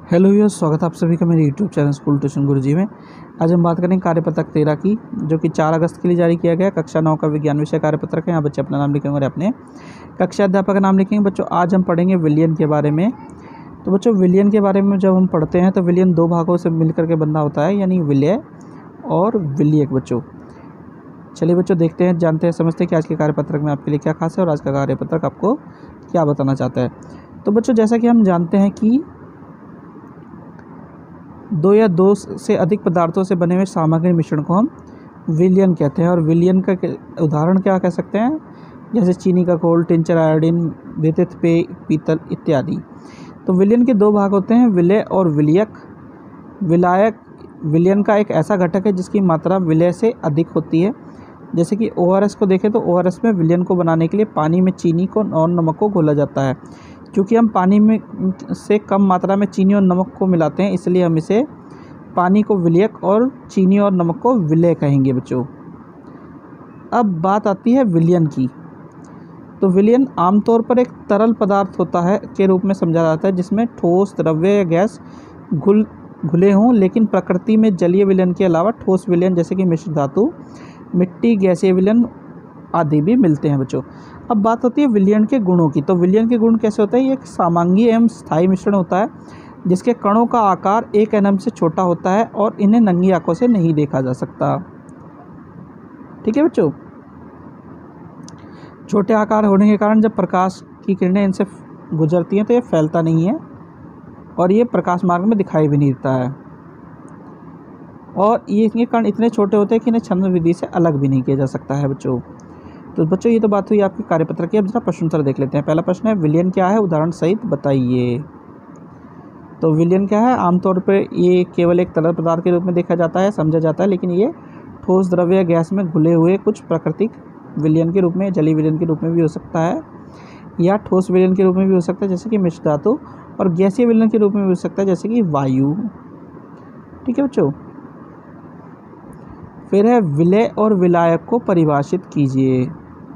Hello viewers, स्वागत है आप सभी का मेरे YouTube channel school tuition Guruji में। आज हम बात करेंगे कार्यपत्रक 13 की, जो कि 4 अगस्त के लिए जारी किया गया। कक्षा 9 का विज्ञान विषय कार्यपत्रक है। यहाँ बच्चे अपना नाम लिखेंगे और अपने कक्षा अध्यापक का नाम लिखेंगे। बच्चों, आज हम पढ़ेंगे विलयन के बारे में। तो बच्चों, विलयन के बारे में जब हम पढ़ते हैं तो विलयन 2 भागों से मिलकर के बंधा होता है, यानी विलय और विलयक। बच्चों चलिए बच्चों, देखते हैं, जानते हैं, समझते हैं कि आज के कार्यपत्रक में आपके लिए क्या खास है और आज का कार्यपत्रक आपको क्या बताना चाहता है। तो बच्चों, जैसा कि हम जानते हैं कि 2 या 2 से अधिक पदार्थों से बने हुए सामग्री मिश्रण को हम विलयन कहते हैं। और विलयन का उदाहरण क्या कह सकते हैं, जैसे चीनी का घोल, टिंचर, आयोडीन, विद्युत पेय, पीतल इत्यादि। तो विलयन के 2 भाग होते हैं, विलय और विलयक। विलायक विलयन का एक ऐसा घटक है जिसकी मात्रा विलय से अधिक होती है। जैसे कि ORS को देखें तो ORS में विलयन को बनाने के लिए पानी में चीनी को और नमक को घोला जाता है। क्योंकि हम पानी में से कम मात्रा में चीनी और नमक को मिलाते हैं, इसलिए हम इसे पानी को विलयक और चीनी और नमक को विलय कहेंगे। बच्चों, अब बात आती है विलयन की। तो विलयन आमतौर पर एक तरल पदार्थ होता है के रूप में समझा जाता है, जिसमें ठोस, द्रव्य या गैस घुले हों। लेकिन प्रकृति में जलीय विलयन के अलावा ठोस विलयन जैसे कि मिश्र धातु, मिट्टी, गैसीय विलयन आदि भी मिलते हैं। बच्चों, अब बात होती है विलयन के गुणों की। तो विलयन के गुण कैसे होते हैं? ये एक समांगीय एवं स्थायी मिश्रण होता है जिसके कणों का आकार 1 nm से छोटा होता है और इन्हें नंगी आंखों से नहीं देखा जा सकता। ठीक है बच्चों, छोटे आकार होने के कारण जब प्रकाश की किरणें इनसे गुजरती हैं तो ये फैलता नहीं है और ये प्रकाश मार्ग में दिखाई भी नहीं देता है। और ये कण इतने छोटे होते हैं कि इन्हें छद्म विधि से अलग भी नहीं किया जा सकता है। बच्चों, तो बच्चों ये तो बात हुई आपकी कार्यपत्र की। अब जरा प्रश्न उत्तर देख लेते हैं। पहला प्रश्न है, विलयन क्या है, उदाहरण सहित बताइए। तो विलयन क्या है? आमतौर पर ये केवल एक तरल पदार्थ के रूप में देखा जाता है, समझा जाता है, लेकिन ये ठोस, द्रव्य या गैस में घुले हुए कुछ प्राकृतिक विलयन के रूप में, जलीय विलयन के रूप में भी हो सकता है, या ठोस विलयन के रूप में भी हो सकता है जैसे कि मिश्र धातु, और गैसीय विलयन के रूप में भी हो सकता है जैसे कि वायु। ठीक है बच्चों, फिर है विलय और विलायक को परिभाषित कीजिए।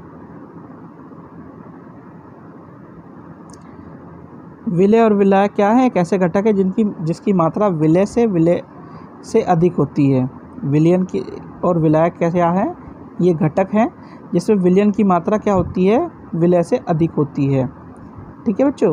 विलय और विलायक क्या है? एक ऐसे घटक है जिसकी मात्रा विलय से अधिक होती है। विलयन की और विलायक क्या है? ये घटक हैं जिसमें विलयन की मात्रा क्या होती है? विलय से अधिक होती है। ठीक है बच्चों,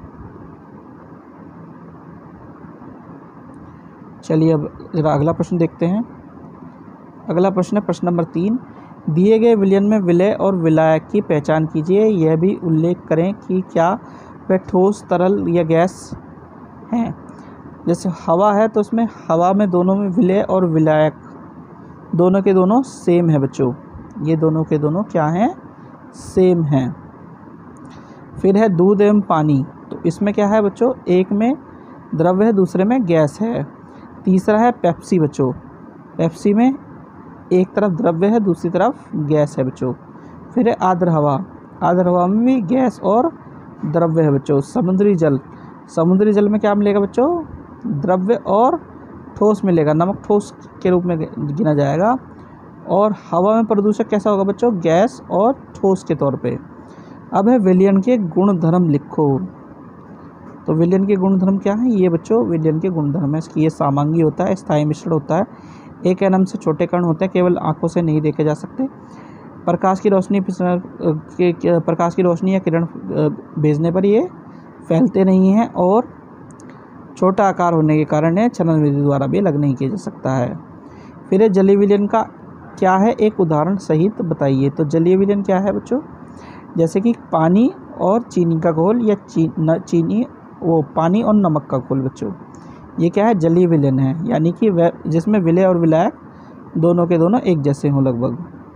चलिए अब जरा अगला प्रश्न देखते हैं। अगला प्रश्न है प्रश्न नंबर 3, दिए गए विलयन में विलय और विलायक की पहचान कीजिए। यह भी उल्लेख करें कि क्या वे ठोस, तरल या गैस हैं। जैसे हवा है तो उसमें हवा में दोनों में विलय और विलायक दोनों के दोनों सेम है। बच्चों, ये दोनों के दोनों क्या हैं? सेम हैं। फिर है दूध एवं पानी। तो इसमें क्या है बच्चों? एक में द्रव्य है, दूसरे में गैस है। तीसरा है पेप्सी। बच्चों, पेप्सी में एक तरफ द्रव्य है, दूसरी तरफ गैस है। बच्चों, फिर है आर्द्र हवा। आर्द्र हवा में भी गैस और द्रव्य है। बच्चों, समुद्री जल। समुद्री जल में क्या मिलेगा बच्चों? द्रव्य और ठोस मिलेगा। नमक ठोस के रूप में गिना जाएगा। और हवा में प्रदूषक कैसा होगा बच्चों? गैस और ठोस के तौर पे। अब है विलयन के गुणधर्म लिखो। तो विलयन के गुणधर्म क्या है? ये बच्चों विलयन के गुणधर्म है। इसकी ये समांगी होता है, स्थायी मिश्रण होता है, 1 nm से छोटे कण होते हैं, केवल आंखों से नहीं देखे जा सकते। प्रकाश की रोशनी या किरण भेजने पर ये फैलते नहीं हैं और छोटा आकार होने के कारण ये छलन विधि द्वारा भी अलग नहीं किया जा सकता है। फिर जलीय विलयन का क्या है, एक उदाहरण सहित बताइए। तो जलीय विलयन क्या है बच्चों? जैसे कि पानी और चीनी का घोल, या पानी और नमक का घोल। बच्चों, ये क्या है? जलीय विलयन है, यानी कि वह जिसमें विलय और विलायक दोनों के दोनों एक जैसे हों लगभग।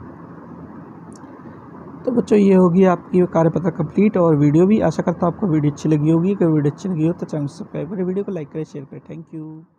तो बच्चों, ये होगी आपकी कार्यपत्र कंप्लीट और वीडियो भी। आशा करता हूँ आपको वीडियो अच्छी लगी होगी। अगर वीडियो अच्छी लगी हो तो चैनल सब्सक्राइब करें, वीडियो को लाइक करें, शेयर करें। Thank you.